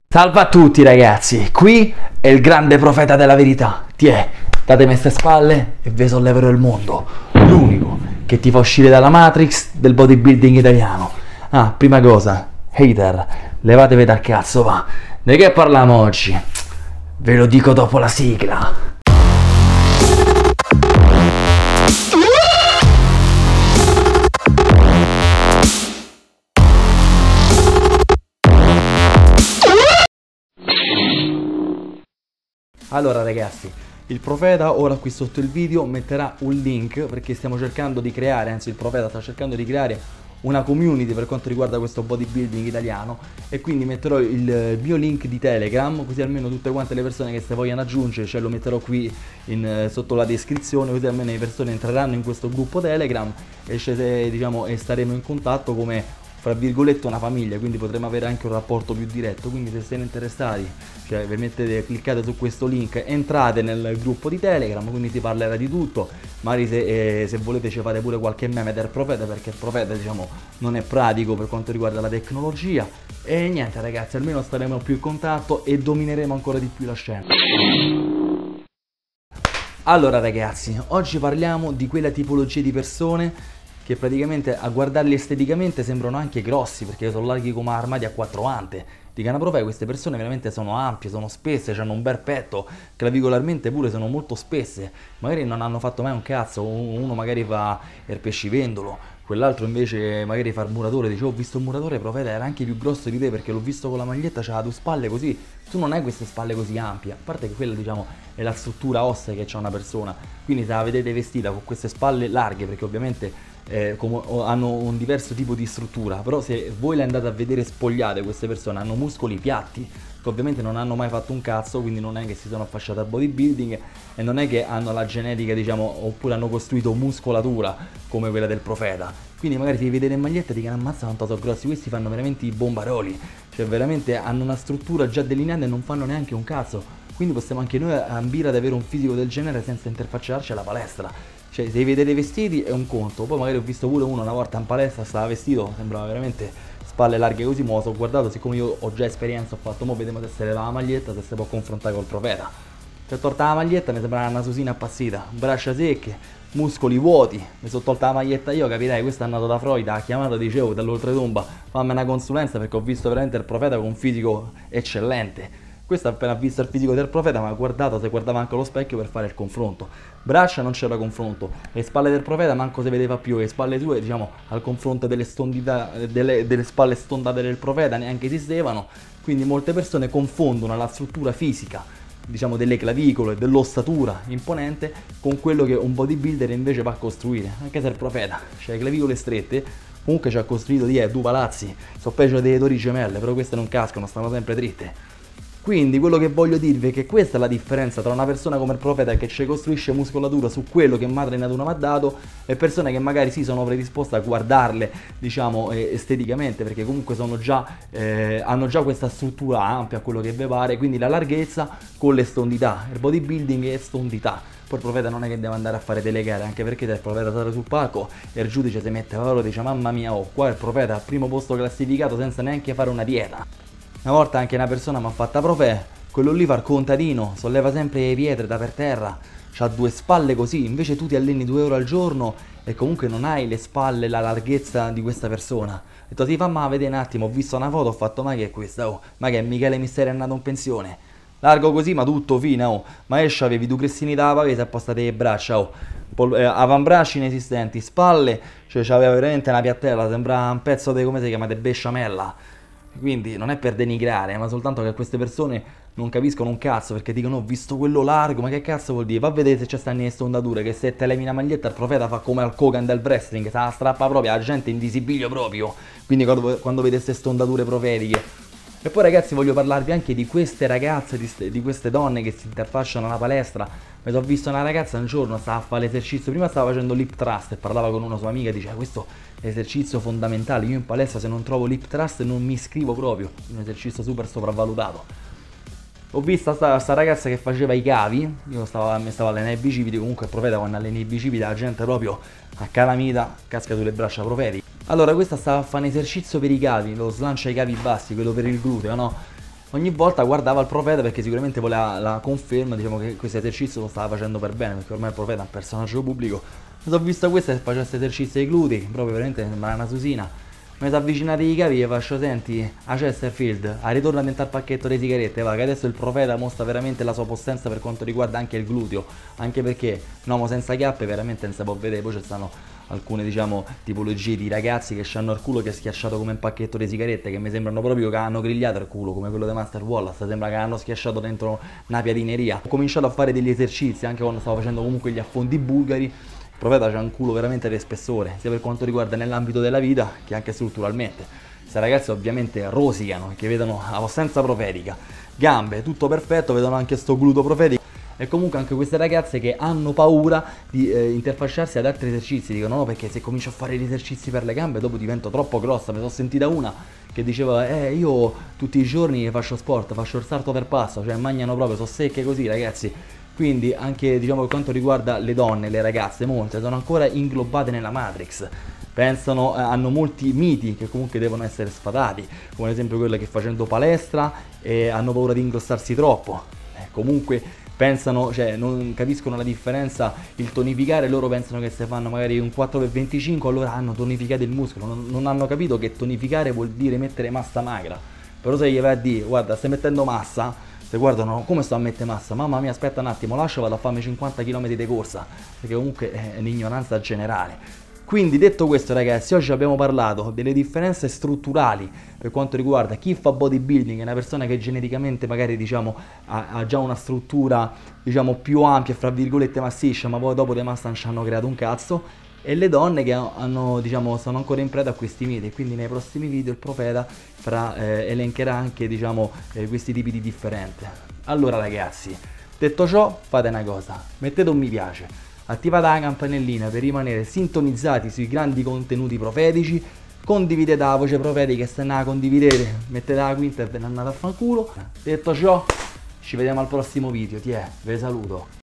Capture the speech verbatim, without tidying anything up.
Salve a tutti ragazzi, qui è il grande profeta della verità. Tiè, datemi queste spalle e vi solleverò il mondo. L'unico che ti fa uscire dalla Matrix del bodybuilding italiano. Ah, prima cosa, hater, levatevi dal cazzo, va. Di che parliamo oggi? Ve lo dico dopo la sigla. Allora ragazzi, il profeta ora qui sotto il video metterà un link perché stiamo cercando di creare, anzi il profeta sta cercando di creare una community per quanto riguarda questo bodybuilding italiano, e quindi metterò il mio link di Telegram, così almeno tutte quante le persone che se vogliono aggiungere, cioè lo metterò qui in, sotto la descrizione, così almeno le persone entreranno in questo gruppo Telegram e, diciamo, e staremo in contatto come fra virgolette una famiglia, quindi potremo avere anche un rapporto più diretto. Quindi se siete interessati, cioè vi mettete, cliccate su questo link, entrate nel gruppo di Telegram, quindi si parlerà di tutto. Magari se, eh, se volete ci fate pure qualche meme del profeta, perché il profeta, diciamo, non è pratico per quanto riguarda la tecnologia. E niente ragazzi, almeno staremo più in contatto e domineremo ancora di più la scena. Allora ragazzi, oggi parliamo di quella tipologia di persone che praticamente a guardarli esteticamente sembrano anche grossi, perché sono larghi come armadi a quattro ante. Di Canaprofè queste persone veramente sono ampie, sono spesse, hanno un bel petto, clavicolarmente pure sono molto spesse, magari non hanno fatto mai un cazzo, uno magari fa il pescivendolo, quell'altro invece magari fa il muratore, dice ho visto il muratore profeta, era anche più grosso di te perché l'ho visto con la maglietta, c'ha due spalle così, tu non hai queste spalle così ampie, a parte che quella, diciamo, è la struttura ossea che c'ha una persona, quindi se la vedete vestita con queste spalle larghe, perché ovviamente Eh, come, hanno un diverso tipo di struttura, però se voi le andate a vedere spogliate, queste persone hanno muscoli piatti che ovviamente non hanno mai fatto un cazzo, quindi non è che si sono affacciate al bodybuilding e non è che hanno la genetica, diciamo, oppure hanno costruito muscolatura come quella del profeta. Quindi magari ti vedete in maglietta e dicono ammazza quanto sono grossi, questi fanno veramente i bombaroli, cioè veramente hanno una struttura già delineata e non fanno neanche un cazzo. Quindi possiamo anche noi ambire ad avere un fisico del genere senza interfacciarci alla palestra. Cioè, se li vedete vestiti è un conto, poi magari ho visto pure uno una volta in palestra, stava vestito, sembrava veramente spalle larghe così, mo' l'ho guardato, siccome io ho già esperienza, ho fatto, mo' vediamo se si leva la maglietta, se si può confrontare col profeta. Se ho tolta la maglietta mi sembrava una susina appassita, braccia secche, muscoli vuoti, mi sono tolta la maglietta io, capirai, questo è andato da Freud, ha chiamato, dicevo, dall'oltretomba, fammi una consulenza perché ho visto veramente il profeta con un fisico eccellente. Questo appena visto il fisico del profeta mi ha guardato, se guardava anche allo specchio per fare il confronto. Braccia non c'era confronto, le spalle del profeta manco si vedeva più, le spalle sue, diciamo, al confronto delle, stondità, delle, delle spalle stondate del profeta neanche esistevano, quindi molte persone confondono la struttura fisica, diciamo, delle clavicole, dell'ossatura imponente con quello che un bodybuilder invece va a costruire. Anche se il profeta c'ha le clavicole strette, comunque ci ha costruito di eh, due palazzi, so peggio delle torri gemelle, però queste non cascano, stanno sempre dritte. Quindi quello che voglio dirvi è che questa è la differenza tra una persona come il profeta che ci costruisce muscolatura su quello che madre natura mi ha dato e persone che magari sì sono predisposte a guardarle, diciamo, eh, esteticamente, perché comunque sono già, eh, hanno già questa struttura ampia, quello che vi pare, quindi la larghezza con le stondità, il bodybuilding è stondità. Poi il profeta non è che deve andare a fare delle gare, anche perché se il profeta sale sul palco e il giudice si mette a valore e dice mamma mia, oh, qua il profeta al primo posto classificato senza neanche fare una dieta. Una volta anche una persona mi ha fatta profè, quello lì fa il contadino, solleva sempre le pietre da per terra, c'ha due spalle così, invece tu ti alleni due ore al giorno e comunque non hai le spalle, la larghezza di questa persona. Ho detto ti fammi vedere un attimo, ho visto una foto, ho fatto ma che è questa, oh, ma che è Michele Misteri è andato in pensione, largo così ma tutto fine, oh, ma esce avevi due crestini da pavese appostate le braccia, oh, Pol eh, avambracci inesistenti, spalle, cioè c'aveva veramente una piattella, sembrava un pezzo di, come si chiama, di besciamella. Quindi non è per denigrare, ma soltanto che queste persone non capiscono un cazzo, perché dicono ho visto quello largo, ma che cazzo vuol dire? Va a vedere se c'è stanno le stondature, che se te levi una maglietta il profeta fa come al Kogan del wrestling, se la strappa proprio, la gente in visibilio proprio, quindi quando, quando vede queste stondature profetiche. E poi ragazzi voglio parlarvi anche di queste ragazze, di, di queste donne che si interfacciano alla palestra. Mi sono visto una ragazza un giorno, stava a fare l'esercizio, prima stava facendo lip thrust e parlava con una sua amica e diceva questo è esercizio fondamentale, io in palestra se non trovo lip thrust non mi iscrivo proprio, un esercizio super sopravvalutato. Ho visto sta, sta ragazza che faceva i cavi, io stavo, mi stavo allenando i bicipiti, comunque il profeta quando alleni i bicipiti la gente proprio a calamita casca sulle braccia profetiche. Allora questa stava a fare un esercizio per i cavi, lo slancia ai cavi bassi, quello per il gluteo, no? ogni volta guardava il profeta perché sicuramente voleva la conferma, diciamo, che questo esercizio lo stava facendo per bene, perché ormai il profeta è un personaggio pubblico. Mi sono visto questa che faceva questo esercizio ai glutei, proprio veramente sembra una susina. Mi sono avvicinato ai capi e faccio, senti, a Chesterfield, a ritorno dentro al pacchetto di sigarette, va, che adesso il profeta mostra veramente la sua possenza per quanto riguarda anche il gluteo, anche perché un uomo senza chiappe veramente non si può vedere. Poi ci stanno alcune, diciamo, tipologie di ragazzi che hanno il culo che è schiacciato come un pacchetto di sigarette, che mi sembrano proprio che hanno grigliato il culo, come quello di Master Wallace, sembra che hanno schiacciato dentro una piadineria. Ho cominciato a fare degli esercizi, anche quando stavo facendo comunque gli affondi bulgari. Il profeta c'ha un culo veramente di spessore, sia per quanto riguarda nell'ambito della vita che anche strutturalmente. Queste ragazze ovviamente rosicano, che vedono la possenza profetica, gambe, tutto perfetto, vedono anche sto gluteo profetico. E comunque anche queste ragazze che hanno paura di eh, interfacciarsi ad altri esercizi, dicono no, perché se comincio a fare gli esercizi per le gambe dopo divento troppo grossa. Mi sono sentita una che diceva eh io tutti i giorni faccio sport, faccio il salto del passo, cioè mangiano proprio, sono secche così, ragazzi. Quindi anche, diciamo, per quanto riguarda le donne, le ragazze, molte sono ancora inglobate nella Matrix. Pensano, eh, hanno molti miti che comunque devono essere sfatati, come ad esempio quello che facendo palestra eh, hanno paura di ingrossarsi troppo. Eh, comunque pensano, cioè non capiscono la differenza, il tonificare, loro pensano che se fanno magari un quattro per venticinque allora hanno tonificato il muscolo, non, non hanno capito che tonificare vuol dire mettere massa magra. Però se gli vai a dire, guarda, stai mettendo massa, se guardano come sto a mettere massa, mamma mia, aspetta un attimo, lascio, vado a farmi cinquanta chilometri di corsa, perché comunque è un'ignoranza generale. Quindi detto questo, ragazzi, oggi abbiamo parlato delle differenze strutturali per quanto riguarda chi fa bodybuilding, è una persona che geneticamente magari, diciamo, ha, ha già una struttura, diciamo, più ampia, fra virgolette massiccia, ma poi dopo le massa non ci hanno creato un cazzo, e le donne che hanno, diciamo, sono ancora in preda a questi miti. Quindi nei prossimi video il profeta fra, eh, elencherà anche, diciamo, eh, questi tipi di differenze. Allora ragazzi, detto ciò, fate una cosa, mettete un mi piace, attivate la campanellina per rimanere sintonizzati sui grandi contenuti profetici, condividete la voce profetica, e se non la condividete mettete la quinta e ve ne andate a fanculo. Detto ciò, ci vediamo al prossimo video, ti è, ve saluto.